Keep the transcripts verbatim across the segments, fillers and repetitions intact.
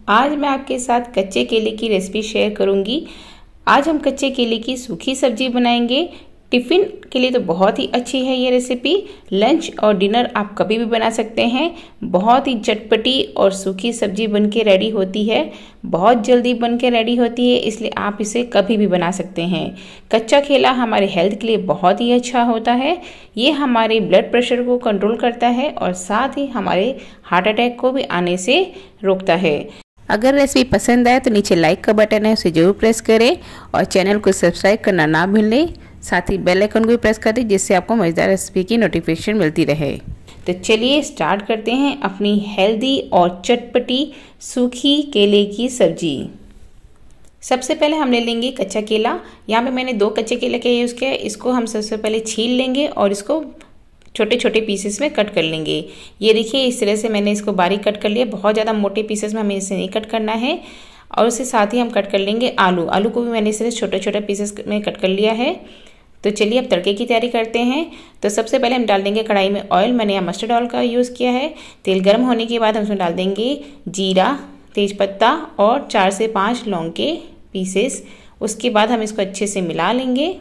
आज मैं आपके साथ कच्चे केले की रेसिपी शेयर करूंगी। आज हम कच्चे केले की सूखी सब्जी बनाएंगे। टिफ़िन के लिए तो बहुत ही अच्छी है ये रेसिपी। लंच और डिनर आप कभी भी बना सकते हैं। बहुत ही चटपटी और सूखी सब्जी बनके रेडी होती है। बहुत जल्दी बनके रेडी होती है, इसलिए आप इसे कभी भी बना सकते हैं। कच्चा केला हमारे हेल्थ के लिए बहुत ही अच्छा होता है। ये हमारे ब्लड प्रेशर को कंट्रोल करता है और साथ ही हमारे हार्ट अटैक को भी आने से रोकता है। अगर रेसिपी पसंद आए तो नीचे लाइक का बटन है, उसे जरूर प्रेस करें और चैनल को सब्सक्राइब करना ना भूलें। साथ ही बेल आइकन को भी प्रेस करें जिससे आपको मज़ेदार रेसिपी की नोटिफिकेशन मिलती रहे। तो चलिए स्टार्ट करते हैं अपनी हेल्दी और चटपटी सूखी केले की सब्जी। सबसे पहले हम ले लेंगे कच्चा केला। यहाँ पे मैंने दो कच्चे केले का यूज़ किया है। इसको हम सबसे पहले छील लेंगे और इसको छोटे छोटे पीसेस में कट कर लेंगे। ये देखिए इस तरह से मैंने इसको बारीक कट कर लिया। बहुत ज़्यादा मोटे पीसेस में हमें इसे नहीं कट करना है। और उसके साथ ही हम कट कर लेंगे आलू। आलू को भी मैंने इस तरह छोटे छोटे पीसेस में कट कर लिया है। तो चलिए अब तड़के की तैयारी करते हैं। तो सबसे पहले हम डाल देंगे कढ़ाई में ऑयल। मैंने यहाँ मस्टर्ड ऑयल का यूज़ किया है। तेल गर्म होने के बाद हम उसमें डाल देंगे जीरा, तेज़पत्ता और चार से पाँच लौंग के पीसेस। उसके बाद हम इसको अच्छे से मिला लेंगे।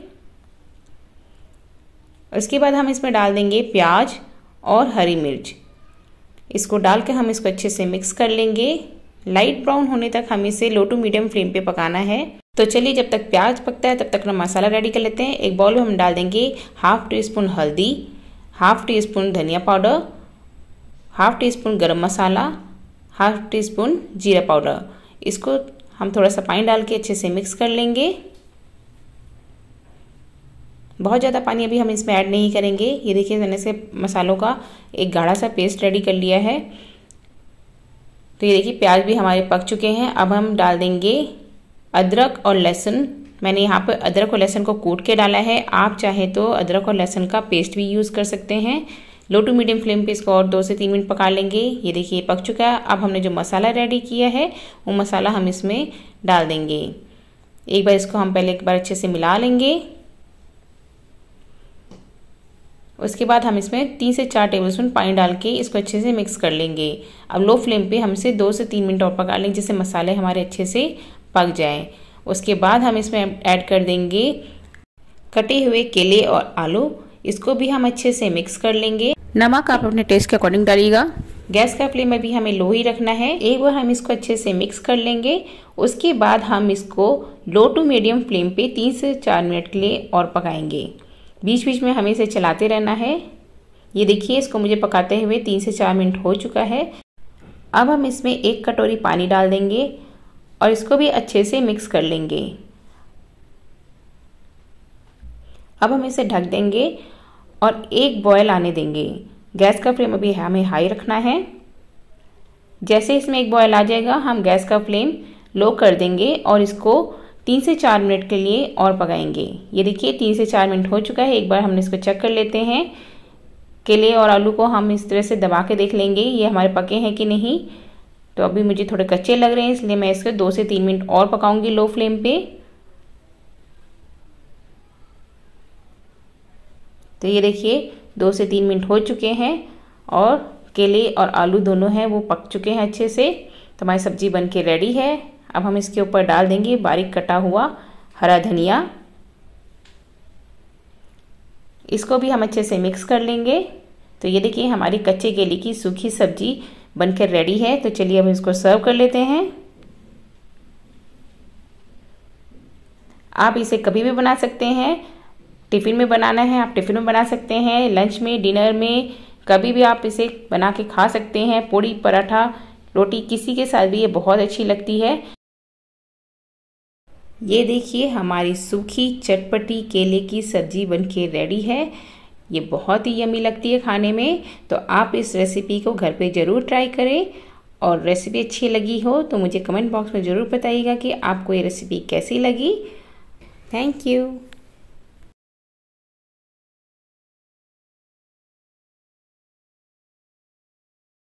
उसके बाद हम इसमें डाल देंगे प्याज और हरी मिर्च। इसको डाल के हम इसको अच्छे से मिक्स कर लेंगे। लाइट ब्राउन होने तक हम इसे लो टू मीडियम फ्लेम पे पकाना है। तो चलिए जब तक प्याज पकता है तब तक हम मसाला रेडी कर लेते हैं। एक बाउल में हम डाल देंगे हाफ टी स्पून हल्दी, हाफ टी स्पून धनिया powder, half teaspoon garam masala, half teaspoon जीरा पाउडर। इसको हम थोड़ा सा पानी डाल के अच्छे से मिक्स कर लेंगे। बहुत ज़्यादा पानी अभी हम इसमें ऐड नहीं करेंगे। ये देखिए मैंने से मसालों का एक गाढ़ा सा पेस्ट रेडी कर लिया है। तो ये देखिए प्याज भी हमारे पक चुके हैं। अब हम डाल देंगे अदरक और लहसुन। मैंने यहाँ पर अदरक और लहसुन को कूट के डाला है। आप चाहे तो अदरक और लहसुन का पेस्ट भी यूज़ कर सकते हैं। लो टू मीडियम फ्लेम पे इसको और दो से तीन मिनट पका लेंगे। ये देखिए पक चुका है। अब हमने जो मसाला रेडी किया है वो मसाला हम इसमें डाल देंगे। एक बार इसको हम पहले एक बार अच्छे से मिला लेंगे। उसके बाद हम इसमें तीन से चार टेबलस्पून पानी डाल के इसको अच्छे से मिक्स कर लेंगे। अब लो फ्लेम पे हम इसे दो से तीन मिनट और पका लेंगे जिससे मसाले हमारे अच्छे से पक जाएं। उसके बाद हम इसमें ऐड कर देंगे कटे हुए केले और आलू। इसको भी हम अच्छे से मिक्स कर लेंगे। नमक आप अपने टेस्ट के अकॉर्डिंग डालिएगा। गैस का फ्लेम अभी हमें लो ही रखना है। एक बार हम इसको अच्छे से मिक्स कर लेंगे। उसके बाद हम इसको लो टू मीडियम फ्लेम पे तीन से चार मिनट के लिए और पकाएंगे। बीच बीच में हमें इसे चलाते रहना है। ये देखिए इसको मुझे पकाते हुए तीन से चार मिनट हो चुका है। अब हम इसमें एक कटोरी पानी डाल देंगे और इसको भी अच्छे से मिक्स कर लेंगे। अब हम इसे ढक देंगे और एक बॉयल आने देंगे। गैस का फ्लेम अभी हमें हाई रखना है। जैसे इसमें एक बॉयल आ जाएगा हम गैस का फ्लेम लो कर देंगे और इसको तीन से चार मिनट के लिए और पकाएंगे। ये देखिए तीन से चार मिनट हो चुका है। एक बार हमने इसको चेक कर लेते हैं। केले और आलू को हम इस तरह से दबा के देख लेंगे ये हमारे पके हैं कि नहीं। तो अभी मुझे थोड़े कच्चे लग रहे हैं, इसलिए मैं इसको दो से तीन मिनट और पकाऊंगी लो फ्लेम पे। तो ये देखिए दो से तीन मिनट हो चुके हैं और केले और आलू दोनों हैं वो पक चुके हैं अच्छे से। तो हमारी सब्जी बन के रेडी है। अब हम इसके ऊपर डाल देंगे बारीक कटा हुआ हरा धनिया। इसको भी हम अच्छे से मिक्स कर लेंगे। तो ये देखिए हमारी कच्चे केले की सूखी सब्जी बनकर रेडी है। तो चलिए अब इसको सर्व कर लेते हैं। आप इसे कभी भी बना सकते हैं। टिफ़िन में बनाना है आप टिफ़िन में बना सकते हैं। लंच में, डिनर में, कभी भी आप इसे बना के खा सकते हैं। पूड़ी, पराठा, रोटी किसी के साथ भी ये बहुत अच्छी लगती है। ये देखिए हमारी सूखी चटपटी केले की सब्जी बनके रेडी है। ये बहुत ही यमी लगती है खाने में। तो आप इस रेसिपी को घर पे ज़रूर ट्राई करें और रेसिपी अच्छी लगी हो तो मुझे कमेंट बॉक्स में ज़रूर बताइएगा कि आपको ये रेसिपी कैसी लगी। Thank you.